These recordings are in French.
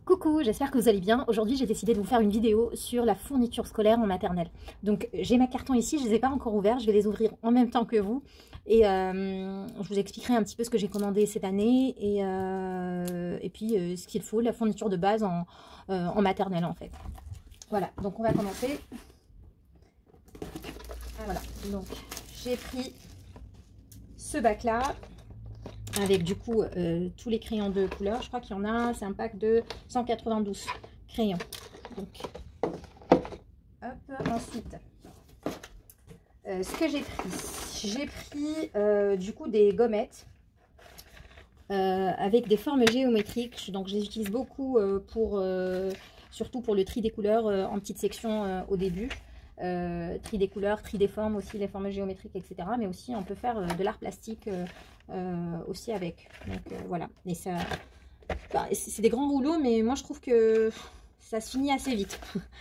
Coucou, j'espère que vous allez bien. Aujourd'hui, j'ai décidé de vous faire une vidéo sur la fourniture scolaire en maternelle. Donc, j'ai mes cartons ici, je ne les ai pas encore ouverts, je vais les ouvrir en même temps que vous. Et je vous expliquerai un petit peu ce que j'ai commandé cette année et puis ce qu'il faut, la fourniture de base en maternelle en fait. Voilà, donc on va commencer. Voilà, donc j'ai pris ce bac-là. Avec du coup tous les crayons de couleur. Je crois qu'il y en a, c'est un pack de 192 crayons. Donc, hop, ensuite, ce que j'ai pris du coup des gommettes avec des formes géométriques. Donc, je les utilise beaucoup surtout pour le tri des couleurs en petites sections au début. Tri des couleurs, tri des formes aussi, les formes géométriques, etc. Mais aussi, on peut faire de l'art plastique aussi avec. Donc voilà. Et ça, bah, c'est des grands rouleaux, mais moi je trouve que ça se finit assez vite.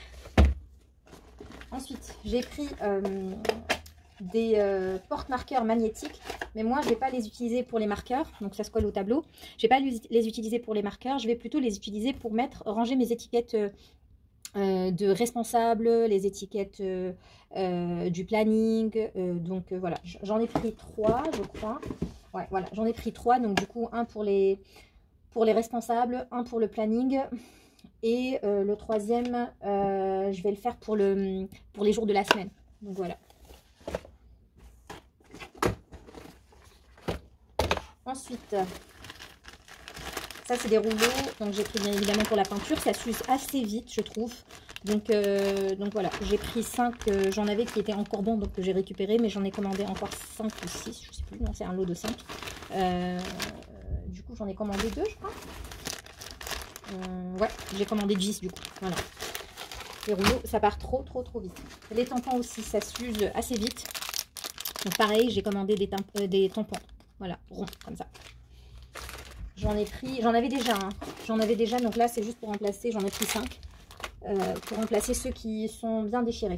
Ensuite, j'ai pris des porte-marqueurs magnétiques, mais moi je vais pas les utiliser pour les marqueurs, donc ça se colle au tableau. Je vais pas les utiliser pour les marqueurs, je vais plutôt les utiliser pour ranger mes étiquettes de responsables, les étiquettes du planning. Donc voilà, j'en ai pris 3, je crois. Ouais, voilà, j'en ai pris 3. Donc du coup, un pour les responsables, un pour le planning. Et le troisième, je vais le faire pour les jours de la semaine. Donc voilà. Ensuite, ça c'est des rouleaux, donc j'ai pris bien évidemment pour la peinture, ça s'use assez vite je trouve. Donc voilà, j'ai pris 5, j'en avais qui étaient encore bons donc que j'ai récupéré, mais j'en ai commandé encore 5 ou 6, je sais plus, non c'est un lot de 5. Du coup j'en ai commandé 2 je crois. Ouais, j'ai commandé 10 du coup, voilà. Les rouleaux, ça part trop vite. Les tampons aussi, ça s'use assez vite. Donc pareil, j'ai commandé des tampons, voilà, ronds comme ça. J'en avais déjà, donc là c'est juste pour remplacer, j'en ai pris 5, pour remplacer ceux qui sont bien déchirés.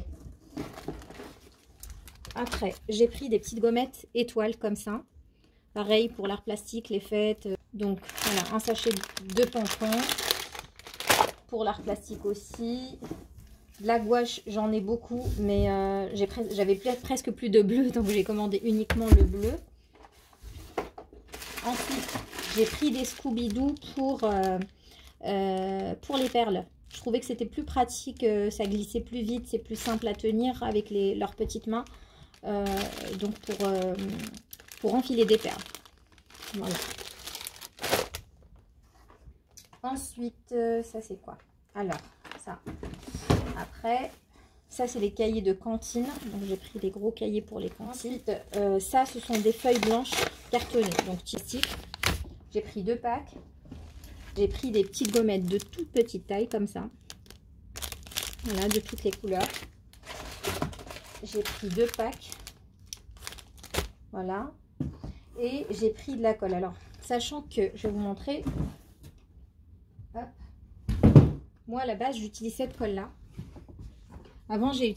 Après, j'ai pris des petites gommettes étoiles comme ça, pareil pour l'art plastique, les fêtes, donc voilà, un sachet de tampons, pour l'art plastique aussi. De la gouache, j'en ai beaucoup, mais j'avais presque plus de bleu, donc j'ai commandé uniquement le bleu. Ensuite, j'ai pris des Scooby-Doo pour les perles. Je trouvais que c'était plus pratique, ça glissait plus vite, c'est plus simple à tenir avec leurs petites mains. Donc pour enfiler des perles. Voilà. Ensuite, ça c'est quoi? Alors, ça. Après, ça c'est les cahiers de cantine. Donc j'ai pris des gros cahiers pour les cantines. Ensuite, ça ce sont des feuilles blanches cartonnées, donc plastique. J'ai pris 2 packs. J'ai pris des petites gommettes de toute petite taille comme ça. Voilà, de toutes les couleurs. J'ai pris 2 packs. Voilà. Et j'ai pris de la colle. Alors, sachant que je vais vous montrer. Hop. Moi, à la base, j'utilise cette colle-là. Avant, j'ai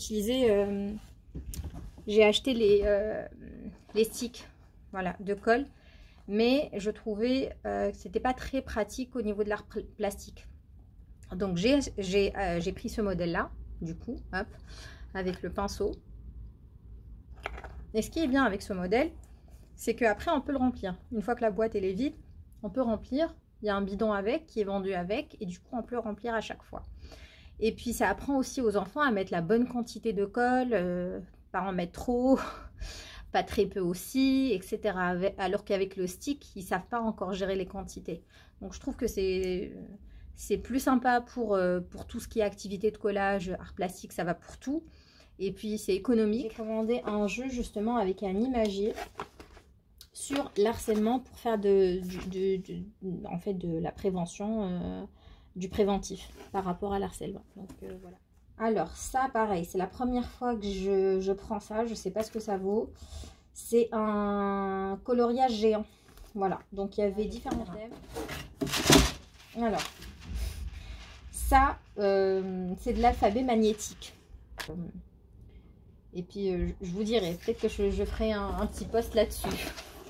acheté les sticks, voilà, de colle. Mais je trouvais que c'était pas très pratique au niveau de l'art plastique. Donc j'ai pris ce modèle là, du coup, hop, avec le pinceau. Et ce qui est bien avec ce modèle, c'est qu'après on peut le remplir. Une fois que la boîte elle est vide, on peut remplir. Il y a un bidon avec qui est vendu avec, et du coup on peut le remplir à chaque fois. Et puis ça apprend aussi aux enfants à mettre la bonne quantité de colle, pas en mettre trop. Pas très peu aussi, etc. Alors qu'avec le stick, ils ne savent pas encore gérer les quantités. Donc je trouve que c'est plus sympa pour tout ce qui est activité de collage, art plastique, ça va pour tout. Et puis c'est économique. J'ai commandé un jeu justement avec un imagier sur l'harcèlement pour faire en fait de la prévention, du préventif par rapport à l'harcèlement. Donc voilà. Alors ça pareil, c'est la première fois que je prends ça, je sais pas ce que ça vaut. C'est un coloriage géant. Voilà, donc il y avait différents thèmes. Alors, ça c'est de l'alphabet magnétique. Et puis je vous dirai, peut-être que je ferai un petit post là-dessus.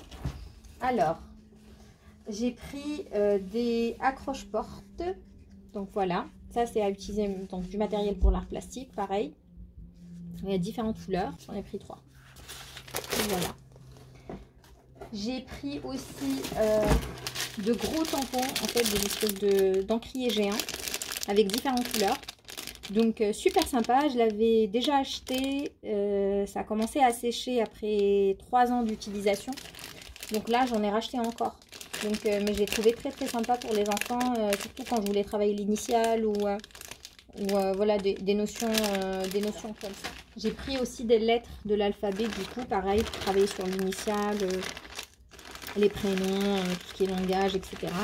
Alors, j'ai pris des accroche-portes Donc voilà, ça c'est à utiliser, donc du matériel pour l'art plastique, pareil. Il y a différentes couleurs, j'en ai pris 3. Et voilà. J'ai pris aussi de gros tampons, en fait, des espèces d'encriers géants avec différentes couleurs. Donc super sympa, je l'avais déjà acheté, ça a commencé à sécher après 3 ans d'utilisation. Donc là j'en ai racheté encore. Donc, mais j'ai trouvé très très sympa pour les enfants, surtout quand je voulais travailler l'initiale ou voilà des notions comme ça. J'ai pris aussi des lettres de l'alphabet, du coup pareil pour travailler sur l'initiale, les prénoms, tout ce qui est langage, etc.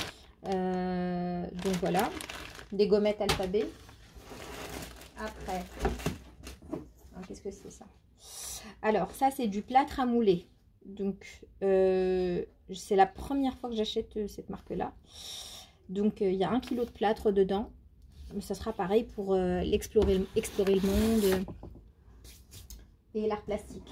Donc voilà, des gommettes alphabet. Après, qu'est-ce que c'est ça? Alors ça c'est du plâtre à mouler. Donc c'est la première fois que j'achète cette marque là. Donc il y a 1 kg de plâtre dedans. Ça sera pareil pour explorer le monde et l'art plastique.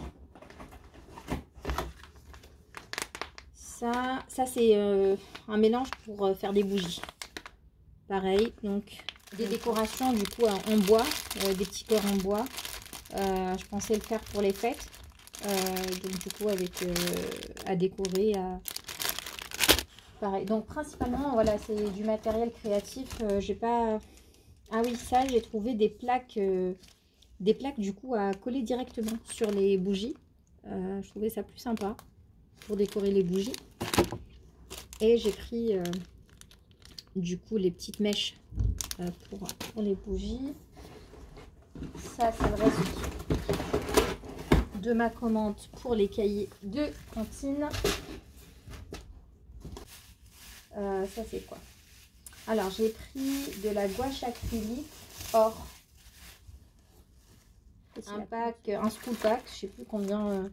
Ça c'est un mélange pour faire des bougies. Pareil, donc des décorations du coup en bois, des petits cœurs en bois. Je pensais le faire pour les fêtes. Donc du coup avec à décorer, pareil. Donc principalement voilà, c'est du matériel créatif. J'ai pas... Ah oui, ça j'ai trouvé des plaques du coup à coller directement sur les bougies. Je trouvais ça plus sympa pour décorer les bougies. Et j'ai pris du coup les petites mèches pour les bougies. Ça c'est le reste de ma commande pour les cahiers de cantine. Ça c'est quoi? Alors j'ai pris de la gouache acrylique or. Un pack, un school pack, je sais plus combien.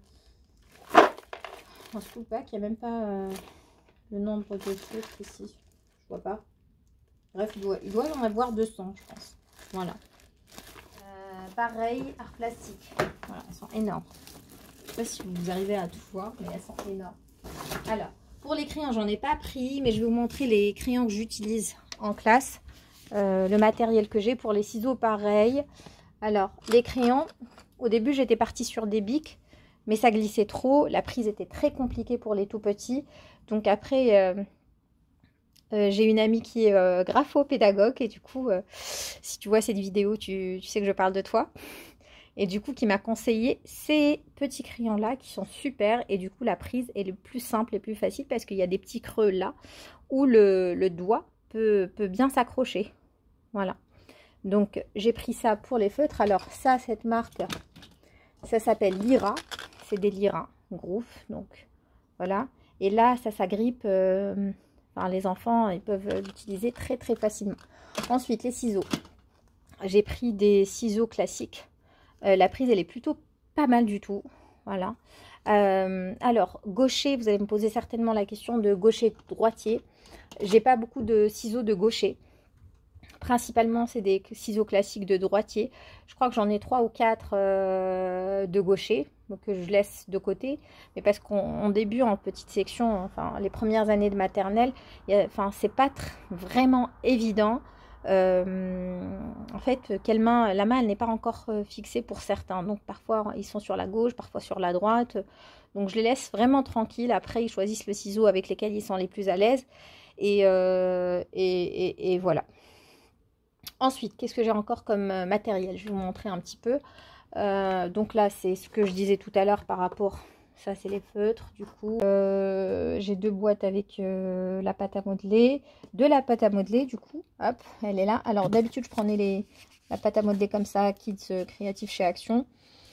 Un school pack, il n'y a même pas le nombre de feutres ici. Je vois pas. Bref, il doit y en avoir 200, je pense. Voilà. Pareil, art plastique. Voilà, elles sont énormes. Je sais pas si vous arrivez à tout voir, mais elles sont énormes. Alors, pour les crayons, j'en ai pas pris, mais je vais vous montrer les crayons que j'utilise en classe. Le matériel que j'ai pour les ciseaux, pareil. Alors, les crayons, au début, j'étais partie sur des bics, mais ça glissait trop. La prise était très compliquée pour les tout petits. Donc après, j'ai une amie qui est graphopédagogue et du coup, si tu vois cette vidéo, tu sais que je parle de toi. Et du coup, qui m'a conseillé ces petits crayons là qui sont super. Et du coup, la prise est le plus simple et plus facile parce qu'il y a des petits creux là où le doigt peut bien s'accrocher. Voilà. Donc, j'ai pris ça pour les feutres. Alors, ça, cette marque, ça s'appelle Lyra. C'est des Lyra Groove. Donc, voilà. Et là, ça s'agrippe. Enfin, les enfants, ils peuvent l'utiliser très, très facilement. Ensuite, les ciseaux. J'ai pris des ciseaux classiques. La prise, elle est plutôt pas mal du tout. Voilà. Alors, gaucher, vous allez me poser certainement la question de gaucher-droitier. J'ai pas beaucoup de ciseaux de gaucher. Principalement, c'est des ciseaux classiques de droitier. Je crois que j'en ai 3 ou 4 de gaucher, donc que je laisse de côté. Mais parce qu'en début, en petite section, enfin les premières années de maternelle, c'est pas vraiment évident. En fait, la main, elle n'est pas encore fixée pour certains. Donc parfois, ils sont sur la gauche, parfois sur la droite. Donc je les laisse vraiment tranquilles. Après, ils choisissent le ciseau avec lequel ils sont les plus à l'aise. Et voilà. Ensuite, qu'est-ce que j'ai encore comme matériel? Je vais vous montrer un petit peu. Donc là, c'est ce que je disais tout à l'heure par rapport... Ça, c'est les feutres, du coup. J'ai 2 boîtes avec la pâte à modeler. De la pâte à modeler, du coup. Hop, elle est là. Alors, d'habitude, je prenais la pâte à modeler comme ça, Kids Créatif chez Action.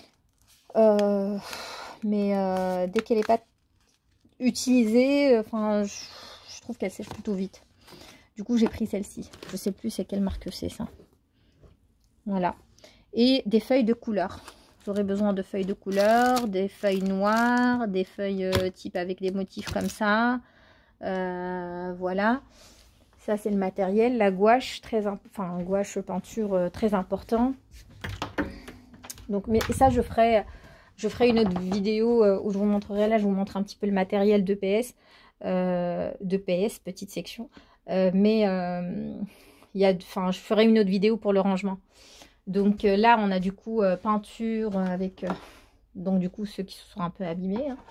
Mais dès qu'elle n'est pas utilisée, je trouve qu'elle sèche plutôt vite. Du coup, j'ai pris celle-ci. Je sais plus c'est quelle marque c'est, ça. Voilà. Et des feuilles de couleur. J'aurai besoin de feuilles de couleur, des feuilles noires, des feuilles type avec des motifs comme ça. Voilà. Ça, c'est le matériel. La gouache, gouache peinture très important. Donc, mais ça, je ferai une autre vidéo où je vous montrerai. Là, je vous montre un petit peu le matériel d'EPS. d'EPS, petite section. Mais Enfin, je ferai une autre vidéo pour le rangement. Donc là, on a du coup peinture avec... donc du coup, ceux qui se sont un peu abîmés. Hein.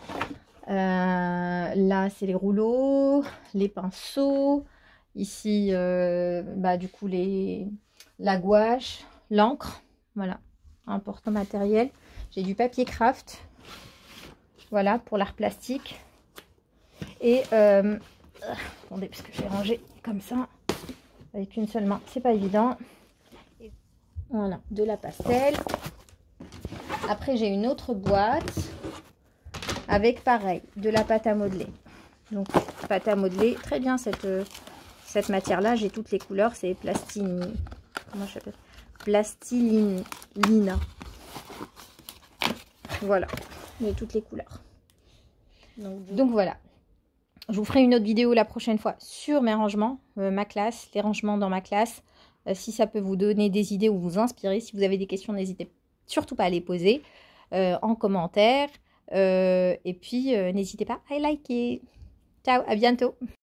Là, c'est les rouleaux, les pinceaux. Ici, du coup, la gouache, l'encre. Voilà, important matériel. J'ai du papier craft. Voilà, pour l'art plastique. Et, attendez, parce que je vais ranger comme ça, avec une seule main. C'est pas évident. Et voilà, de la pastel. Après, j'ai une autre boîte avec, pareil, de la pâte à modeler. Donc, pâte à modeler. Très bien, cette matière-là. J'ai toutes les couleurs. C'est plastilina. Comment je l'appelle? Plastilina. Voilà. J'ai toutes les couleurs. Donc, voilà. Je vous ferai une autre vidéo la prochaine fois sur mes rangements, ma classe, les rangements dans ma classe. Si ça peut vous donner des idées ou vous inspirer. Si vous avez des questions, n'hésitez surtout pas à les poser en commentaire. Et puis, n'hésitez pas à liker. Ciao, à bientôt.